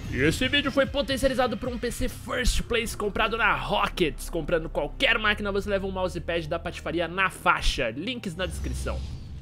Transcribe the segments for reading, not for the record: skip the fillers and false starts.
E esse vídeo foi potencializado por um PC First Place comprado na Rockets. Comprando qualquer máquina você leva um mousepad da patifaria na faixa. Links na descrição.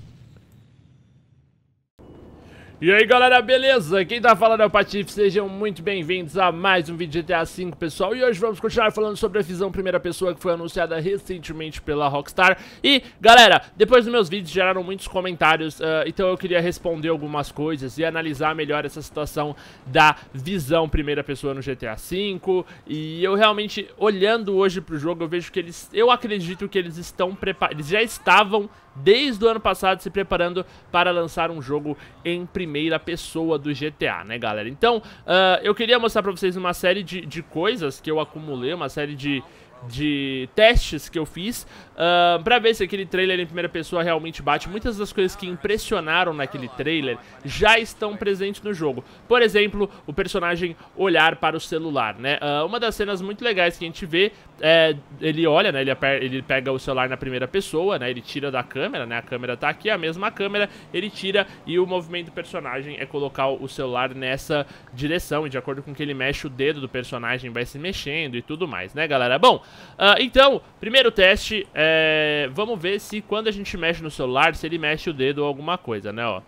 E aí galera, beleza? Quem tá falando é o Patife, sejam muito bem-vindos a mais um vídeo de GTA V, pessoal. E hoje vamos continuar falando sobre a visão primeira pessoa que foi anunciada recentemente pela Rockstar. E galera, depois dos meus vídeos geraram muitos comentários, então eu queria responder algumas coisas e analisar melhor essa situação da visão primeira pessoa no GTA V. E eu realmente, olhando hoje pro jogo, eu vejo que eu acredito que eles estão preparados, eles já estavam desde o ano passado se preparando para lançar um jogo em primeira pessoa do GTA, né galera? Então, eu queria mostrar pra vocês uma série de coisas que eu acumulei, uma série de testes que eu fiz pra ver se aquele trailer em primeira pessoa realmente bate. Muitas das coisas que impressionaram naquele trailer já estão presentes no jogo. Por exemplo, o personagem olhar para o celular, né? Uma das cenas muito legais que a gente vê é ele olha, né? Ele pega o celular na primeira pessoa, né? Ele tira da câmera, né? A câmera tá aqui, a mesma câmera, ele tira e o movimento do personagem é colocar o celular nessa direção. E de acordo com que ele mexe, o dedo do personagem vai se mexendo e tudo mais, né galera? Bom, então, primeiro teste, vamos ver se quando a gente mexe no celular, se ele mexe o dedo ou alguma coisa, né, ó.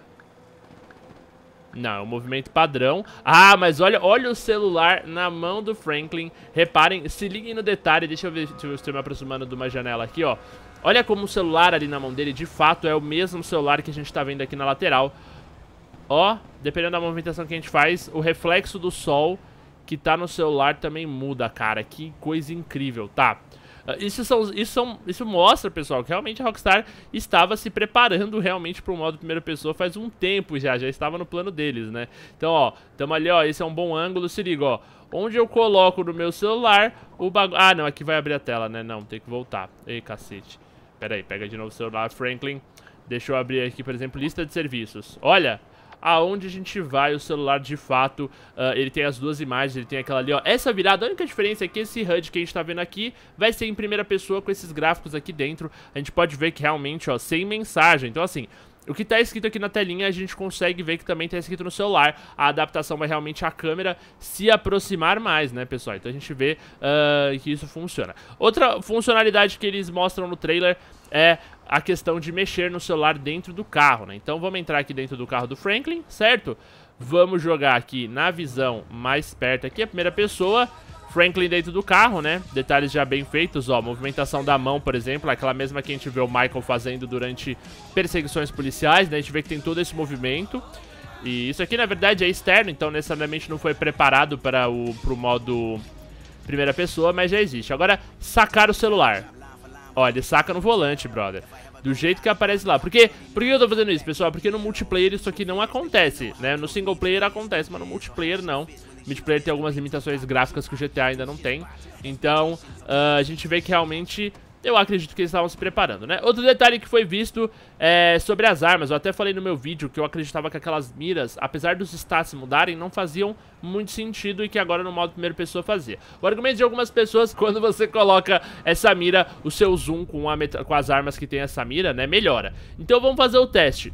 Não, é um movimento padrão. Ah, mas olha o celular na mão do Franklin. Reparem, se liguem no detalhe. Deixa eu ver se eu estou me aproximando de uma janela aqui, ó. Olha como o celular ali na mão dele, de fato, é o mesmo celular que a gente tá vendo aqui na lateral. Ó, dependendo da movimentação que a gente faz, o reflexo do sol que tá no celular também muda, cara. Que coisa incrível, tá? Isso mostra, pessoal, que realmente a Rockstar estava se preparando realmente para o modo primeira pessoa faz um tempo já estava no plano deles, né? Então, ó, tamo ali, ó, esse é um bom ângulo, se liga, ó. Onde eu coloco no meu celular o bagulho... Ah, não, aqui vai abrir a tela, né? Não, tem que voltar. Ei, cacete. Pera aí, pega de novo o celular, Franklin. Deixa eu abrir aqui, por exemplo, lista de serviços. Olha... aonde a gente vai, o celular de fato, ele tem as duas imagens, ele tem aquela ali, ó. Essa virada, a única diferença é que esse HUD que a gente tá vendo aqui vai ser em primeira pessoa com esses gráficos aqui dentro. A gente pode ver que realmente, ó, sem mensagem. Então assim, o que tá escrito aqui na telinha a gente consegue ver que também tá escrito no celular. A adaptação vai realmente a câmera se aproximar mais, né, pessoal? Então a gente vê que isso funciona. Outra funcionalidade que eles mostram no trailer é a questão de mexer no celular dentro do carro, né? Então vamos entrar aqui dentro do carro do Franklin, certo? Vamos jogar aqui na visão mais perto aqui, a primeira pessoa. Franklin dentro do carro, né? Detalhes já bem feitos, ó. Movimentação da mão, por exemplo, aquela mesma que a gente vê o Michael fazendo durante perseguições policiais, né? A gente vê que tem todo esse movimento. E isso aqui, na verdade, é externo, então necessariamente não foi preparado para pro modo primeira pessoa, mas já existe. Agora, sacar o celular. Ó, ele saca no volante, brother. Do jeito que aparece lá. Por que eu tô fazendo isso, pessoal? Porque no multiplayer isso aqui não acontece, né? No single player acontece, mas no multiplayer não. O multiplayer tem algumas limitações gráficas que o GTA ainda não tem. Então, a gente vê que realmente... eu acredito que eles estavam se preparando, né? Outro detalhe que foi visto é sobre as armas. Eu até falei no meu vídeo que eu acreditava que aquelas miras, apesar dos stats mudarem, não faziam muito sentido e que agora no modo primeira pessoa fazia. O argumento de algumas pessoas, quando você coloca essa mira, o seu zoom com as armas que tem essa mira, né, melhora. Então vamos fazer o teste.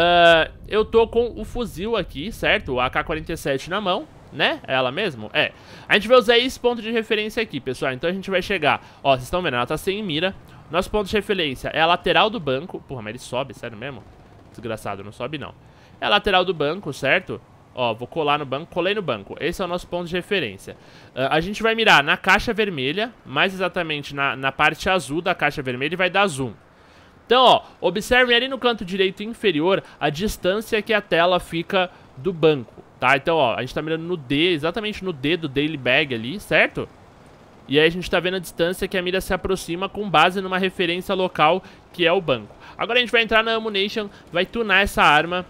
Eu tô com o fuzil aqui, certo? O AK-47 na mão. Né? É ela mesmo? É. A gente vai usar esse ponto de referência aqui, pessoal. Então a gente vai chegar... ó, vocês estão vendo? Ela tá sem mira. Nosso ponto de referência é a lateral do banco. Porra, mas ele sobe, sério mesmo? Desgraçado, não sobe não. É a lateral do banco, certo? Ó, vou colar no banco. Colei no banco. Esse é o nosso ponto de referência. A gente vai mirar na caixa vermelha. Mais exatamente na parte azul da caixa vermelha. E vai dar zoom. Então, ó, observem ali no canto direito inferior a distância que a tela fica do banco. Tá, então ó, a gente tá mirando no D, exatamente no D do Daily Bag ali, certo? E aí a gente tá vendo a distância que a mira se aproxima com base numa referência local que é o banco. Agora a gente vai entrar na Ammunition, vai tunar essa arma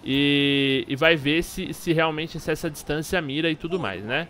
e vai ver se realmente essa distância mira e tudo mais, né?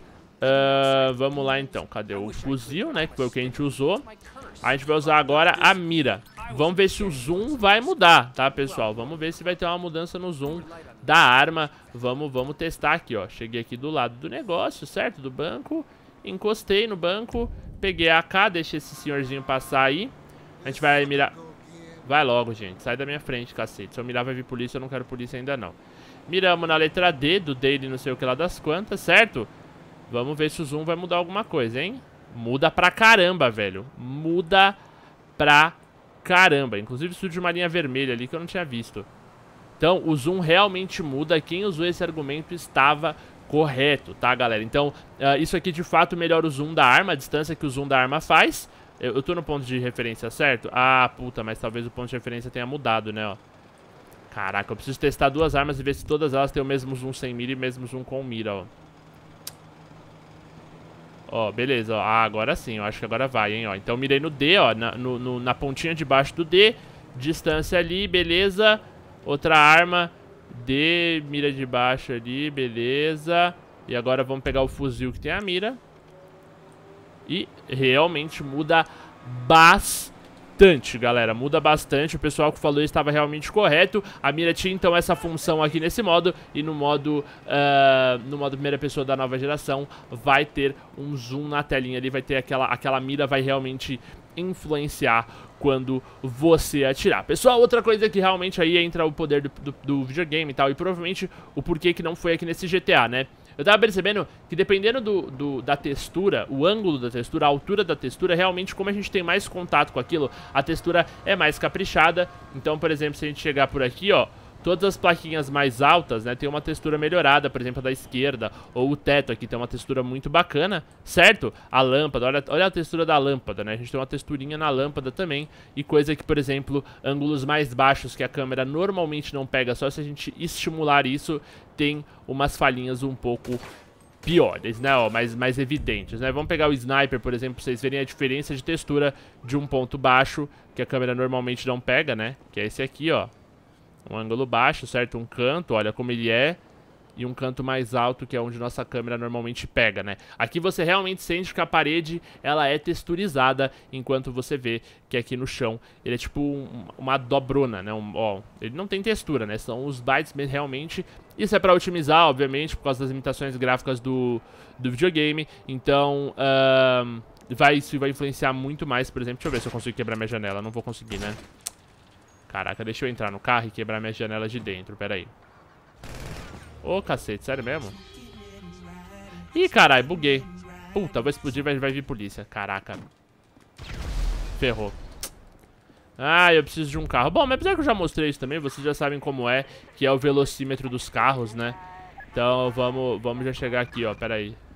Vamos lá então, cadê o fuzil, né, que foi o que a gente usou. A gente vai usar agora a mira. Vamos ver se o zoom vai mudar, tá, pessoal? Vamos ver se vai ter uma mudança no zoom da arma. Vamos testar aqui, ó. Cheguei aqui do lado do negócio, certo? Do banco. Encostei no banco. Peguei a AK, deixei esse senhorzinho passar aí. A gente vai mirar... vai logo, gente. Sai da minha frente, cacete. Se eu mirar vai vir polícia, eu não quero polícia ainda não. Miramos na letra D, do Daily não sei o que lá das quantas, certo? Vamos ver se o zoom vai mudar alguma coisa, hein? Muda pra caramba, velho. Muda pra caramba. Inclusive surge uma linha vermelha ali que eu não tinha visto. Então, o zoom realmente muda. Quem usou esse argumento estava correto, tá, galera? Então, isso aqui de fato melhora o zoom da arma, a distância que o zoom da arma faz. Eu tô no ponto de referência certo? Ah, puta, mas talvez o ponto de referência tenha mudado, né, ó. Caraca, eu preciso testar duas armas e ver se todas elas têm o mesmo zoom sem mira e o mesmo zoom com mira, ó. Ó, beleza, ó. Ah, agora sim, eu acho que agora vai, hein, ó. Então mirei no D, ó, na pontinha de baixo do D. Distância ali, beleza. Outra arma, D, mira de baixo ali, beleza. E agora vamos pegar o fuzil que tem a mira. E realmente muda bastante, galera. Muda bastante, o pessoal que falou estava realmente correto. A mira tinha então essa função aqui nesse modo. E no modo primeira pessoa da nova geração vai ter um zoom na telinha ali. Vai ter aquela mira, vai realmente influenciar quando você atirar. Pessoal, outra coisa que realmente aí entra o poder do videogame e tal. E provavelmente o porquê que não foi aqui nesse GTA, né? Eu tava percebendo que dependendo da textura, o ângulo da textura, a altura da textura, realmente como a gente tem mais contato com aquilo, a textura é mais caprichada. Então, por exemplo, se a gente chegar por aqui, ó, todas as plaquinhas mais altas, né, tem uma textura melhorada, por exemplo, a da esquerda, ou o teto aqui tem uma textura muito bacana, certo? A lâmpada, olha a textura da lâmpada, né, a gente tem uma texturinha na lâmpada também, e coisa que, por exemplo, ângulos mais baixos que a câmera normalmente não pega, só se a gente estimular isso, tem umas falhinhas um pouco piores, né, ó, mais evidentes, né? Vamos pegar o Sniper, por exemplo, pra vocês verem a diferença de textura de um ponto baixo, que a câmera normalmente não pega, né, que é esse aqui, ó. Um ângulo baixo, certo? Um canto, olha como ele é. E um canto mais alto, que é onde nossa câmera normalmente pega, né? Aqui você realmente sente que a parede, ela é texturizada, enquanto você vê que aqui no chão, ele é tipo uma dobrona, né? Ó, ele não tem textura, né? São os bytes realmente. Isso é pra otimizar, obviamente, por causa das limitações gráficas do videogame. Então, isso vai influenciar muito mais, por exemplo. Deixa eu ver se eu consigo quebrar minha janela. Não vou conseguir, né? Caraca, deixa eu entrar no carro e quebrar minhas janelas de dentro, pera aí. Ô, cacete, sério mesmo? Ih, caralho, buguei. Puta, vou explodir, vai vir polícia. Caraca. Ferrou. Ah, eu preciso de um carro. Bom, mas apesar que eu já mostrei isso também, vocês já sabem como é, que é o velocímetro dos carros, né? Então, vamos já chegar aqui, ó, pera aí.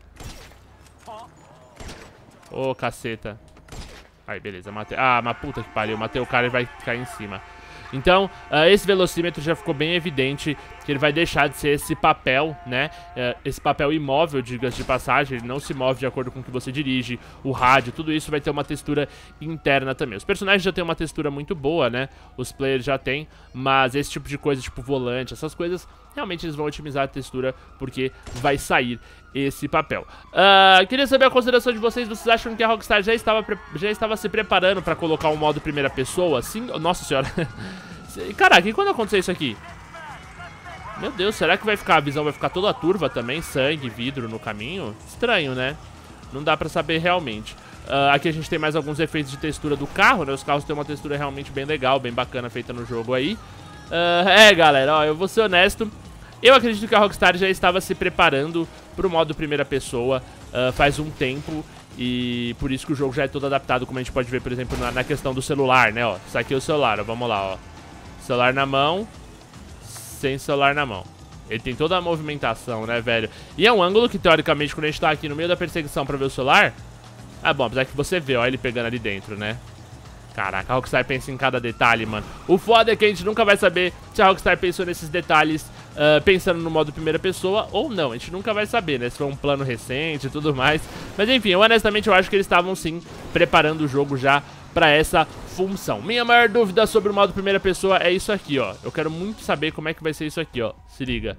Ô, caceta. Aí, beleza, matei. Ah, mas puta que pariu, matei o cara e vai cair em cima. Então, esse velocímetro já ficou bem evidente que ele vai deixar de ser esse papel, né? Esse papel imóvel, diga-se de passagem, ele não se move de acordo com o que você dirige, o rádio, tudo isso vai ter uma textura interna também. Os personagens já têm uma textura muito boa, né? Os players já têm, mas esse tipo de coisa, tipo volante, essas coisas, realmente eles vão otimizar a textura porque vai sair esse papel. Queria saber a consideração de vocês. Vocês acham que a Rockstar já estava se preparando para colocar um modo primeira pessoa? Sim? Nossa senhora. Caraca, e quando acontecer isso aqui? Meu Deus, será que a visão vai ficar toda turva também? Sangue, vidro no caminho? Estranho, né? Não dá pra saber realmente. Aqui a gente tem mais alguns efeitos de textura do carro, né? Os carros têm uma textura realmente bem legal, bem bacana feita no jogo aí. Galera, ó, eu vou ser honesto. Eu acredito que a Rockstar já estava se preparando pro modo primeira pessoa faz um tempo. E por isso que o jogo já é todo adaptado, como a gente pode ver, por exemplo, na questão do celular, né, ó. Isso aqui é o celular, ó, vamos lá, ó. Celular na mão, sem celular na mão. Ele tem toda a movimentação, né, velho? E é um ângulo que, teoricamente, quando a gente tá aqui no meio da perseguição pra ver o celular... Ah, bom, apesar que você vê, ó, ele pegando ali dentro, né? Caraca, a Rockstar pensa em cada detalhe, mano. O foda é que a gente nunca vai saber se a Rockstar pensou nesses detalhes pensando no modo primeira pessoa ou não. A gente nunca vai saber, né? Se foi um plano recente e tudo mais. Mas enfim, honestamente eu acho que eles estavam sim preparando o jogo já pra essa função. Minha maior dúvida sobre o modo primeira pessoa é isso aqui, ó. Eu quero muito saber como é que vai ser isso aqui, ó. Se liga.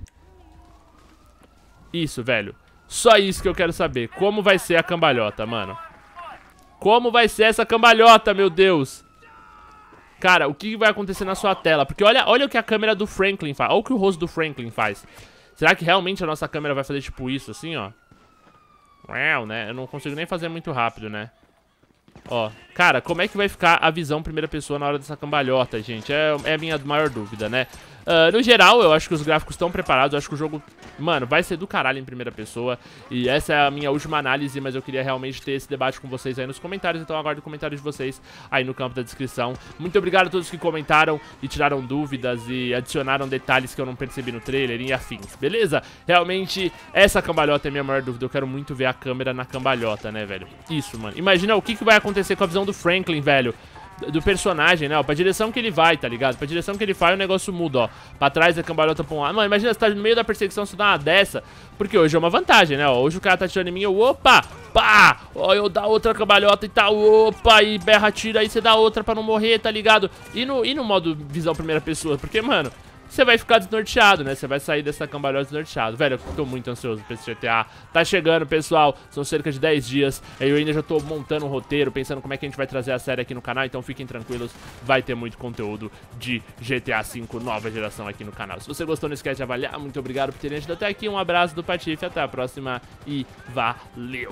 Isso, velho. Só isso que eu quero saber. Como vai ser a cambalhota, mano. Como vai ser essa cambalhota, meu Deus? Cara, o que vai acontecer na sua tela? Porque olha o que a câmera do Franklin faz. Olha o que o rosto do Franklin faz. Será que realmente a nossa câmera vai fazer tipo isso, assim, ó? Uau, né? Eu não consigo nem fazer muito rápido, né? Ó, cara, como é que vai ficar a visão primeira pessoa na hora dessa cambalhota, gente? É a minha maior dúvida, né? No geral, eu acho que os gráficos estão preparados, eu acho que o jogo, mano, vai ser do caralho em primeira pessoa. E essa é a minha última análise, mas eu queria realmente ter esse debate com vocês aí nos comentários, então aguardo comentários de vocês aí no campo da descrição. Muito obrigado a todos que comentaram e tiraram dúvidas e adicionaram detalhes que eu não percebi no trailer e afins, beleza? Realmente, essa cambalhota é a minha maior dúvida, eu quero muito ver a câmera na cambalhota, né, velho? Isso, mano. Imagina o que vai acontecer com a visão do Franklin, velho. Do personagem, né, ó, pra direção que ele vai, tá ligado? Pra direção que ele vai, o negócio muda, ó. Pra trás da cambalhota pra um lado. Mano, imagina, você tá no meio da perseguição, você dá uma dessa. Porque hoje é uma vantagem, né, ó. Hoje o cara tá tirando em mim, eu, opa, pá. Ó, eu dá outra cambalhota e tal, opa. E berra, tira, aí você dá outra pra não morrer, tá ligado? E no modo visão primeira pessoa, porque, mano, você vai ficar desnorteado, né? Você vai sair dessa cambalhota desnorteado. Velho, eu tô muito ansioso pra esse GTA. Tá chegando, pessoal. São cerca de 10 dias. Eu ainda já tô montando um roteiro, pensando como é que a gente vai trazer a série aqui no canal. Então fiquem tranquilos, vai ter muito conteúdo de GTA V nova geração aqui no canal. Se você gostou, não esquece de avaliar. Muito obrigado por terem assistido até aqui. Um abraço do Patife, até a próxima e valeu!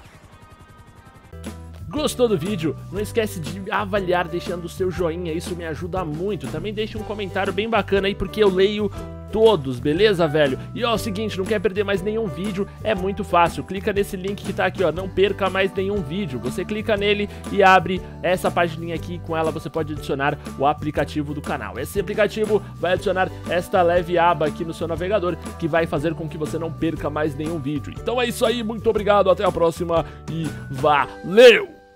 Gostou do vídeo? Não esquece de avaliar deixando o seu joinha, isso me ajuda muito. Também deixe um comentário bem bacana aí, porque eu leio todos, beleza, velho? E ó, é o seguinte, não quer perder mais nenhum vídeo? É muito fácil, clica nesse link que tá aqui, ó, não perca mais nenhum vídeo. Você clica nele e abre essa pagininha aqui, com ela você pode adicionar o aplicativo do canal. Esse aplicativo vai adicionar esta leve aba aqui no seu navegador, que vai fazer com que você não perca mais nenhum vídeo. Então é isso aí, muito obrigado, até a próxima e valeu!